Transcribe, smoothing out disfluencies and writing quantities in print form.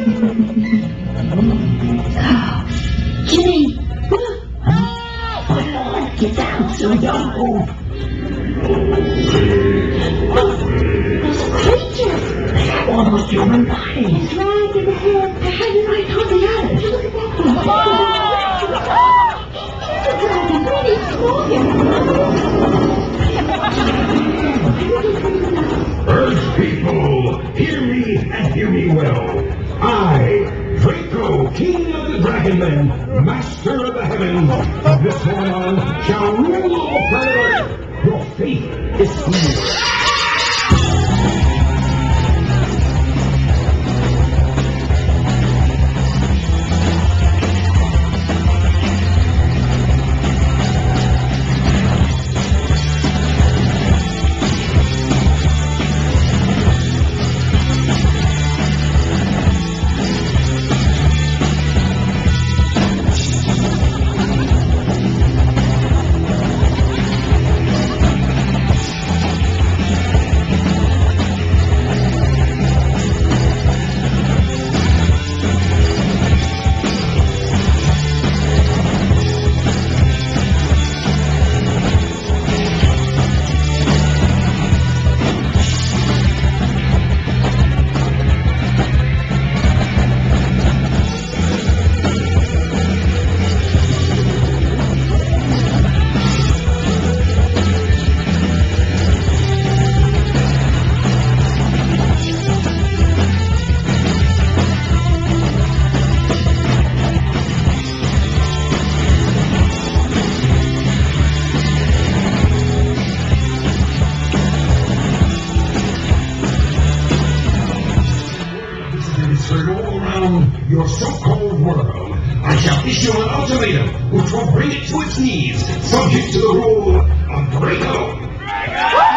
Jimmy! Get down, so don't move. Those creatures! They have almost human bodies. Right in the head. I had you right on the others. Look at that one. The dragon really small. Earth people, hear me and hear me well. I, Draco, King of the Dragonmen, Master of the Heavens, from this moment on shall rule over planet Earth. Your fate is sealed. Your so-called world, I shall issue an ultimatum which will bring it to its knees, subject to the rule of Draco.